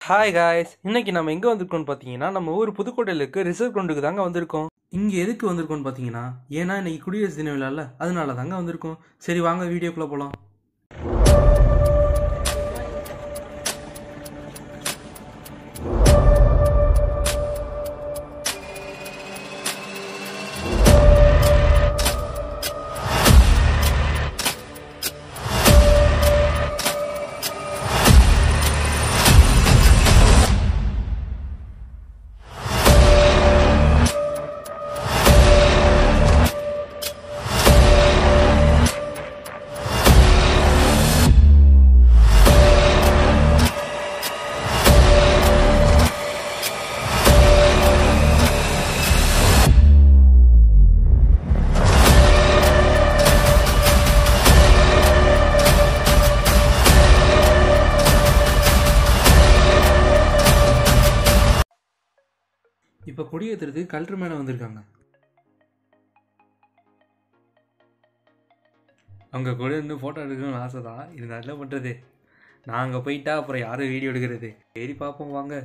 Hi guys, இன்னைக்கு நம்ம எங்கே வந்திருக்கோம்னு பார்த்தீங்கன்னா நம்ம ஊர் புதுக்கோட்டையில் இருக்க ரிசர்வ் கிரவுண்டுக்கு தாங்க வந்திருக்கோம். இங்கே எதுக்கு வந்திருக்கோம்னு பார்த்தீங்கன்னா, ஏன்னா இன்னைக்கு குடியரசு தின விழாவில் அதனால தாங்க வந்திருக்கோம். சரி வாங்க வீடியோக்குள்ளே போகலாம். இப்போ கொடியேற்றுறதுக்கு கலெக்டர் மேலே வந்திருக்காங்க. அவங்க கூட இன்னும் ஃபோட்டோ எடுக்கணும்னு ஆசை தான், இருந்தாலும் என்ன பண்ணுறது, நான் அங்கே போயிட்டா அப்புறம் யாரும் வீடியோ எடுக்கிறது. சரி பார்ப்போம் வாங்க.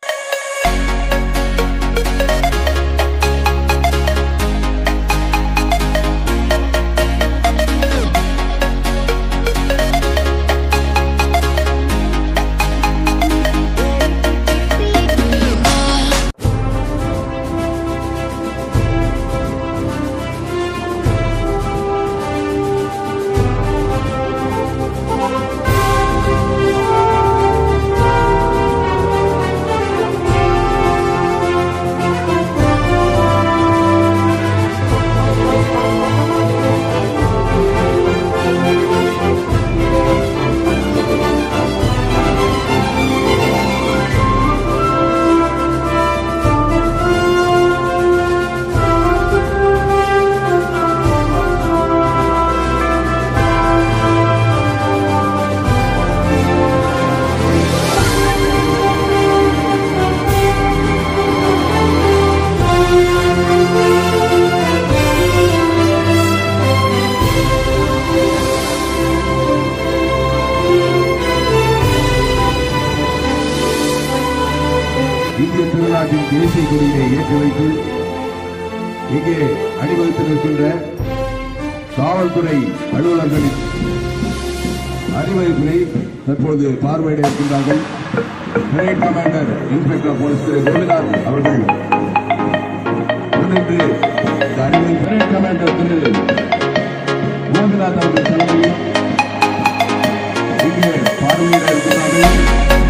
இந்திய திருநாட்டின் தேசிய கொடியினை ஏற்றி வைத்து இங்கே அணிவகுத்து நிற்கின்ற காவல்துறை அலுவலர்களின் அணிவகுப்பினை தற்போது பார்வையிட இருக்கின்றார்கள். கிரேட் கமாண்டர் இன்ஸ்பெக்டர் போலீஸ் திரு கோபிநாத் அவர்கள் முன்னின்று இந்த அணிவகுப்பு கிரேட் கமாண்டர் திரு கோபிநாத் அவர்கள் தலைமையில் இங்கே பார்வையிட இருக்கின்றார்கள்.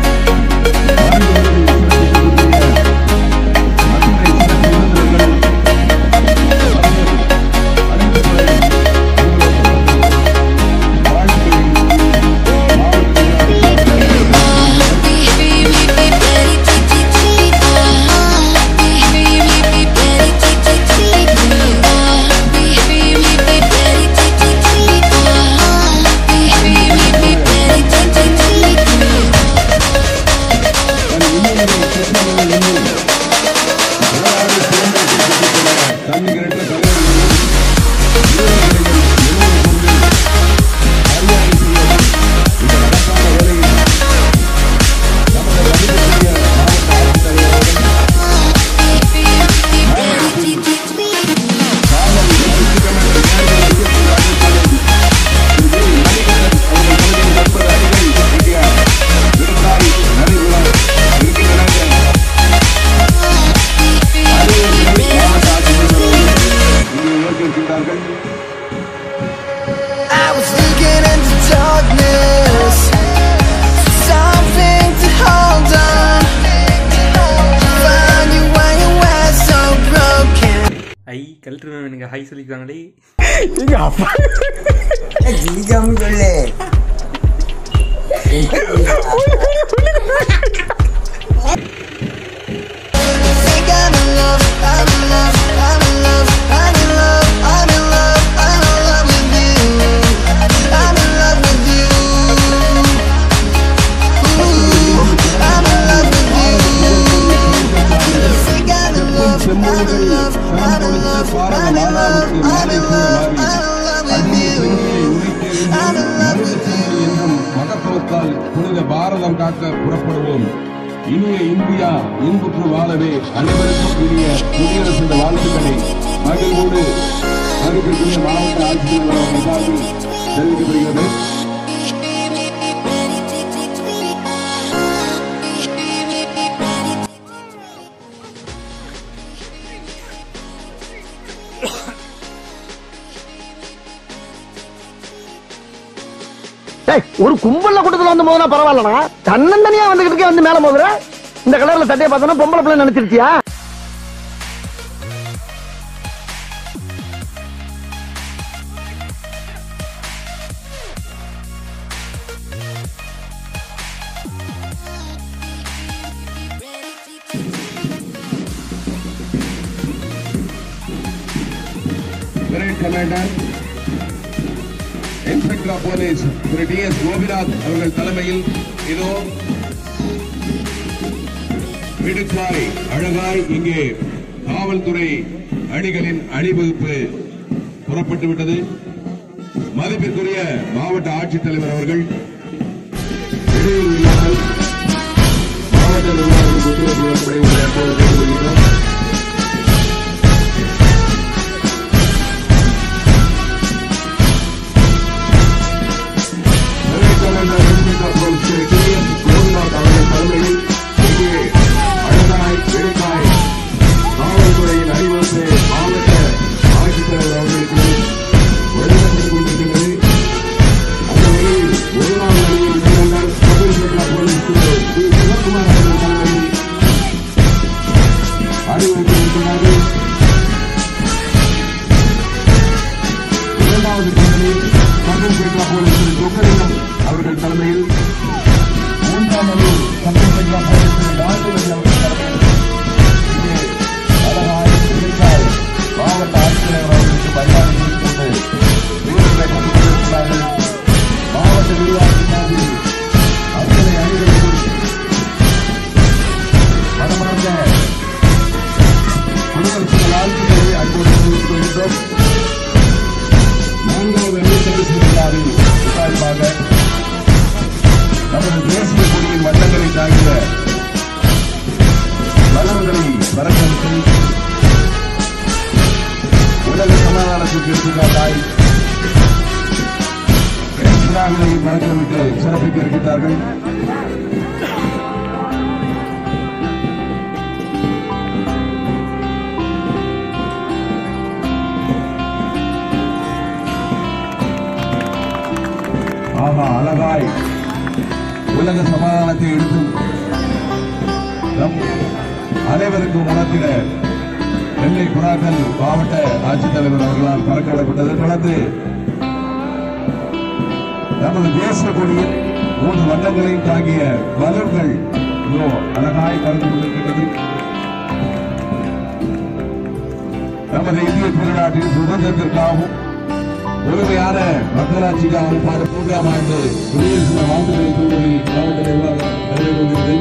ஐ கலெக்டர் மேம் எனக்கு ஹை சொல்லிக்கிறாங்களே. மகத்துவத்தால் புனித பாரதம் காக்க புறப்படுவோம். இனிய இந்தியா இன்புற்று வாழவே அனைவருக்கும் இனிய குடியரசு தின வாழ்த்துக்களை மகிழ்வோடு மதிப்பிற்குரிய மாவட்ட ஆட்சித்தலைவர் அவர்கள் சார்பில் தெரிவிக்கப்படுகிறது. ஒரு கும்பல்ல கூட்டத்துல வந்து மோதனா பரவாயில்லனா தன்னந்தனியா வந்துகிட்டு வந்து மேல மோதுற இந்த கலர்ல சட்டையை பார்த்தா பொம்பளை பிள்ளை நினைச்சிருச்சியா? கமாண்டர் இன்ஸ்பெக்டர் ஆஃப் போலீஸ் திரு டி.எஸ். கோபிநாத் அவர்கள் தலைமையில் இதோ மிடுக்காய் அழகாய் இங்கே காவல்துறை அணிகளின் அணிவகுப்பு புறப்பட்டு விட்டது. மதிப்பிற்குரிய மாவட்ட ஆட்சித்தலைவர் அவர்கள் மாவட்ட நிர்வாகத்திற்கு ஒத்துழைப்பு கேட்டுக்கொள்கிறோம். காவல்துறையின் அறிவுறுத்து மாவட்ட ஆட்சித்தலைவர் அவர்களுக்கு வழிநடத்திக் கொண்டிருக்கின்றது. அந்த வகையில் ஒரு நாள் அணியில் போலீஸ் சிவகுமார் அவர்கள் தலைமையில் அறிவுறுத்தியிருக்கிறார்கள். இரண்டாவது பகுதியில் சட்டப்பேட்டா போலீஸ் சொக்கலிங்கம் அவர்கள் தலைமையில், மூன்றாம் அணியில் சட்டப்பேட்டா போலீஸ் ராஜமணி அவர்கள் தலைமையில் மாவட்ட ஆட்சித்தலைவர் அவர்களுக்கு மரியாதை கொண்டு வீரர்களை கொண்டிருக்கிறார்கள். மாவட்ட நிர்வாகத்திற்கு அத்தனை அணிகளுக்கும் மனமார்ந்த குடியரசு வாழ்த்துக்களை அன்போடு தெரிவித்துக் கொள்கின்றோம். நான்காவது அணித்தரசு விழாவில் சார்பாக நமது தேசிய கொடியின் வட்டங்களை தாங்கிய மலர்களை பறக்கவிட்டு உலக சமாதானத்திற்கு எடுத்துக்காட்டாய் விழாவினை பறக்கவிட்டு சிறப்பிக்க இருக்கின்றார்கள். ஆகா, அழகாய் உலக சமாதானத்தை எடுத்து அனைவருக்கும் உணர்த்திட வெள்ளை புறாக்கள் மாவட்ட ஆட்சித்தலைவர் அவர்களால் பறக்கவிடப்பட்டது. தொடர்ந்து நமது தேசிய கொடியில் 3 வட்டங்களையும் தாங்கிய மலர்கள் அழகாய் பறந்து கொண்டிருக்கிறது. நமது இந்திய திருநாட்டின் சுதந்திரத்திற்காகவும் முழுமையான மக்களாட்சிக்காகவும் 3ஆம் ஆண்டு குடியரசு தின வாழ்த்துக்களை கூறுவதில் மாவட்ட நிர்வாகம் நிறைவேறுகிறது.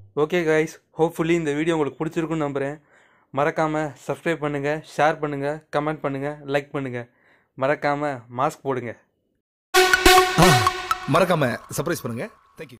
ஓகே கைஸ், ஹோப்ஃபுல்லி இந்த வீடியோ உங்களுக்கு பிடிச்சிருக்குன்னு நம்புகிறேன். மறக்காமல் சப்ஸ்கிரைப் பண்ணுங்கள், ஷேர் பண்ணுங்கள், கமெண்ட் பண்ணுங்கள், லைக் பண்ணுங்கள். மறக்காமல் மாஸ்க் போடுங்க. மறக்காம சர்ப்ரைஸ் பண்ணுங்க.